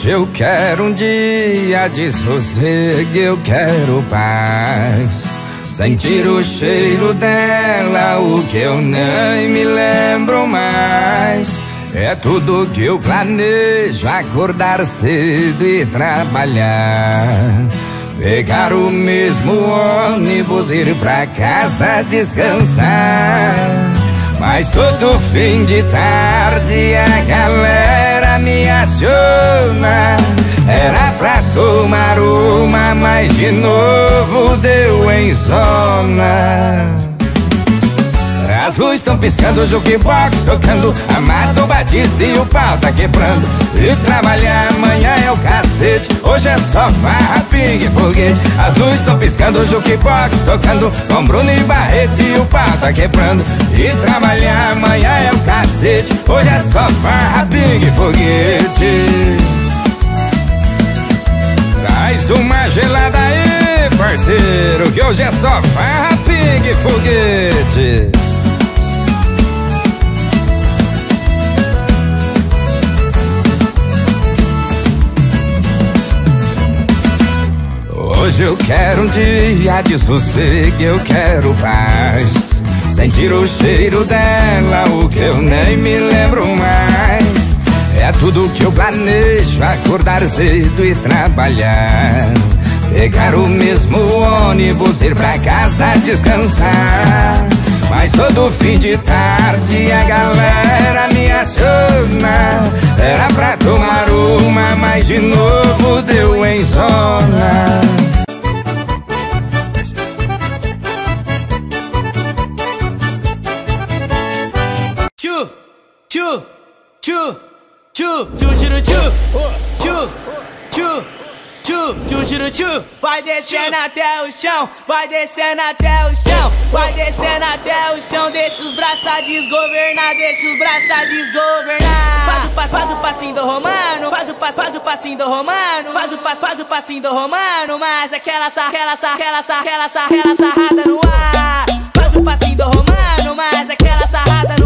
Hoje eu quero um dia de sossego, eu quero paz. Sentir o cheiro dela, o que eu nem me lembro mais. É tudo que eu planejo, acordar cedo e trabalhar. Pegar o mesmo ônibus, ir pra casa descansar. Mas todo fim de tarde a galera me aciona. Era pra tomar uma, mas de novo deu em zona. As luzes estão piscando, o jukebox tocando, Amado Batista e o pau tá quebrando. E trabalhar amanhã é o cacete, hoje é só farra, pingue e foguete. As luzes estão piscando, o jukebox tocando, com Bruno e Barreto e o pau tá quebrando. E trabalhar amanhã é o cacete, hoje é só farra, pingue e foguete. Traz uma gelada aí, parceiro, que hoje é só farra, pingue e foguete. Hoje eu quero um dia de sossego, eu quero paz. Sentir o cheiro dela, o que eu nem me lembro mais. É tudo que eu planejo, acordar cedo e trabalhar. Pegar o mesmo ônibus, ir pra casa descansar. Mas todo fim de tarde a galera me aciona. Era pra tomar uma, mas de novo deu em zona. Tchu, tchu, tchu, tchu, tchu, tchu, tchu, tchu, tchu, tchu, tchu, tchu. Vai descendo até o chão, vai descendo até o chão, vai descendo até o chão. Deixa os braços desgovernar, deixa os braços desgovernar. Faz o passinho do romano, faz o passinho do romano, faz o passinho do romano. Mas aquela sarrada no ar. Faz o passinho do romano, mas aquela sarrada no ar.